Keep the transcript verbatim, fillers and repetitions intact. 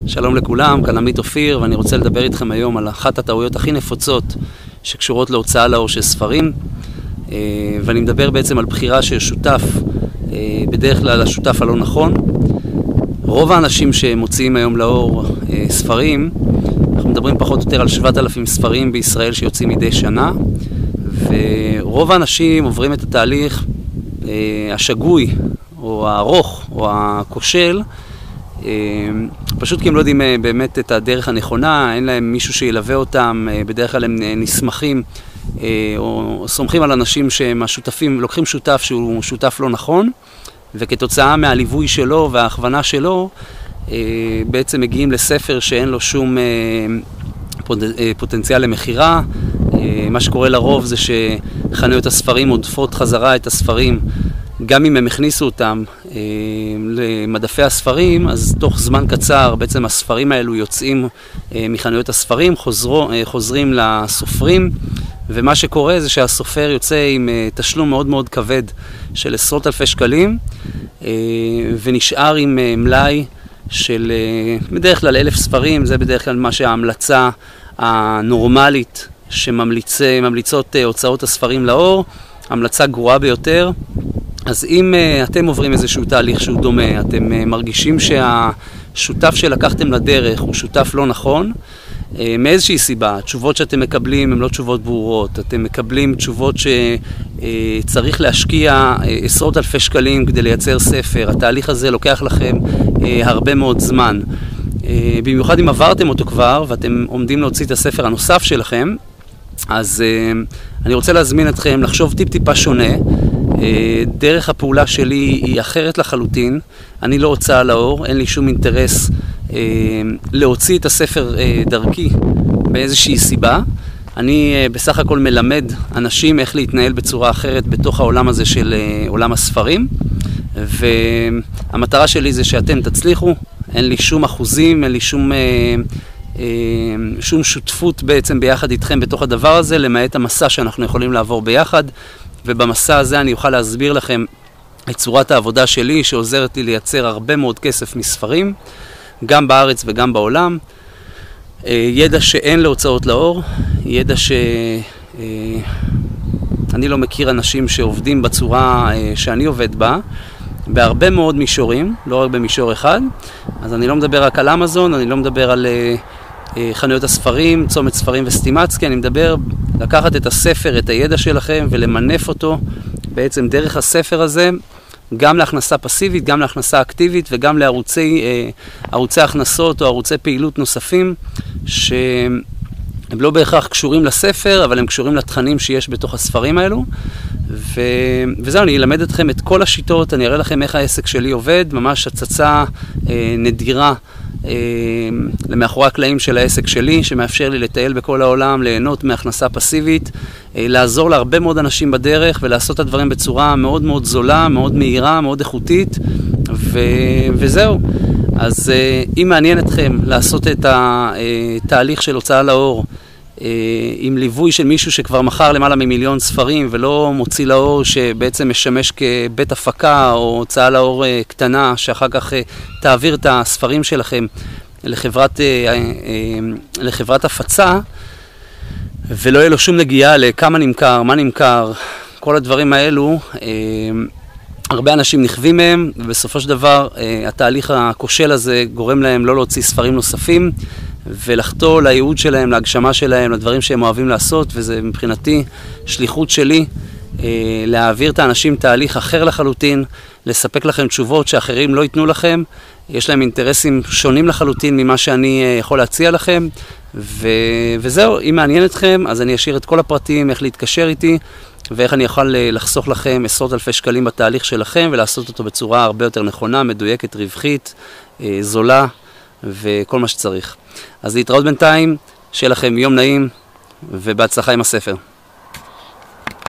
שלום לכולם, כאן עמית אופיר, ואני רוצה לדבר איתכם היום על אחת הטעויות הכי נפוצות שקשורות להוצאה לאור של ספרים. ואני מדבר בעצם על בחירה של שותף, בדרך כלל השותף הלא נכון. רוב האנשים שמוציאים היום לאור ספרים, אנחנו מדברים פחות או יותר על שבעת אלפים ספרים בישראל שיוצאים מדי שנה, ורוב האנשים עוברים את התהליך השגוי או הארוך או הכושל, פשוט כי הם לא יודעים באמת את הדרך הנכונה, אין להם מישהו שילווה אותם, בדרך כלל הם נסמכים או סומכים על אנשים שהם השותפים, לוקחים שותף שהוא שותף לא נכון, וכתוצאה מהליווי שלו וההכוונה שלו בעצם מגיעים לספר שאין לו שום פוטנציאל למחירה. מה שקורה לרוב זה שחנויות הספרים עודפות חזרה את הספרים, גם אם הם הכניסו אותם אה, למדפי הספרים, אז תוך זמן קצר בעצם הספרים האלו יוצאים אה, מחנויות הספרים, חוזרו, אה, חוזרים לסופרים, ומה שקורה זה שהסופר יוצא עם אה, תשלום מאוד מאוד כבד של עשרות אלפי שקלים, אה, ונשאר עם אה, מלאי של אה, בדרך כלל אלף ספרים. זה בדרך כלל מה שההמלצה הנורמלית שממליצות אה, הוצאות הספרים לאור, המלצה גרועה ביותר. אז אם uh, אתם עוברים איזשהו תהליך שהוא דומה, אתם uh, מרגישים שהשותף שלקחתם לדרך הוא שותף לא נכון, uh, מאיזושהי סיבה, התשובות שאתם מקבלים הן לא תשובות ברורות, אתם מקבלים תשובות שצריך uh, להשקיע uh, עשרות אלפי שקלים כדי לייצר ספר, התהליך הזה לוקח לכם uh, הרבה מאוד זמן, uh, במיוחד אם עברתם אותו כבר ואתם עומדים להוציא את הספר הנוסף שלכם, אז uh, אני רוצה להזמין אתכם לחשוב טיפ טיפה שונה. דרך הפעולה שלי היא אחרת לחלוטין, אני לא הוצאה לאור, אין לי שום אינטרס אה, להוציא את הספר אה, דרכי באיזושהי סיבה. אני אה, בסך הכל מלמד אנשים איך להתנהל בצורה אחרת בתוך העולם הזה של אה, עולם הספרים, והמטרה שלי זה שאתם תצליחו. אין לי שום אחוזים, אין לי שום, אה, אה, שום שותפות בעצם ביחד איתכם בתוך הדבר הזה, למעט המסע שאנחנו יכולים לעבור ביחד. ובמסע הזה אני אוכל להסביר לכם את צורת העבודה שלי, שעוזרת לי לייצר הרבה מאוד כסף מספרים, גם בארץ וגם בעולם. ידע שאין להוצאות לאור, ידע שאני לא מכיר אנשים שעובדים בצורה שאני עובד בה, בהרבה מאוד מישורים, לא רק במישור אחד. אז אני לא מדבר רק על אמזון, אני לא מדבר על חנויות הספרים, צומת ספרים וסטימצקי, אני מדבר לקחת את הספר, את הידע שלכם ולמנף אותו בעצם דרך הספר הזה, גם להכנסה פסיבית, גם להכנסה אקטיבית וגם לערוצי אה, ערוצי הכנסות או ערוצי פעילות נוספים שהם לא בהכרח קשורים לספר, אבל הם קשורים לתכנים שיש בתוך הספרים האלו. ו... וזהו, אני אלמד אתכם את כל השיטות, אני אראה לכם איך העסק שלי עובד, ממש הצצה אה, נדירה אה, למאחורי הקלעים של העסק שלי, שמאפשר לי לטייל בכל העולם, ליהנות מהכנסה פסיבית, אה, לעזור להרבה מאוד אנשים בדרך ולעשות את הדברים בצורה מאוד מאוד זולה, מאוד מהירה, מאוד איכותית, ו... וזהו. אז אה, אם מעניין אתכם לעשות את התהליך של הוצאה לאור, עם ליווי של מישהו שכבר מכר למעלה ממיליון ספרים ולא מוציא לאור, שבעצם משמש כבית הפקה או הוצאה לאור קטנה שאחר כך תעביר את הספרים שלכם לחברת, לחברת הפצה, ולא יהיה לו שום נגיעה לכמה נמכר, מה נמכר, כל הדברים האלו, הרבה אנשים נכווים מהם, ובסופו של דבר התהליך הכושל הזה גורם להם לא להוציא ספרים נוספים ולחתור לייעוד שלהם, להגשמה שלהם, לדברים שהם אוהבים לעשות, וזה מבחינתי שליחות שלי אה, להעביר את האנשים תהליך אחר לחלוטין, לספק לכם תשובות שאחרים לא ייתנו לכם. יש להם אינטרסים שונים לחלוטין ממה שאני אה, יכול להציע לכם, ו... וזהו, אם מעניין אתכם, אז אני אשאיר את כל הפרטים, איך להתקשר איתי, ואיך אני יכול לחסוך לכם עשרות אלפי שקלים בתהליך שלכם, ולעשות אותו בצורה הרבה יותר נכונה, מדויקת, רווחית, אה, זולה, וכל מה שצריך. אז להתראות בינתיים, שיהיה לכם יום נעים ובהצלחה עם הספר.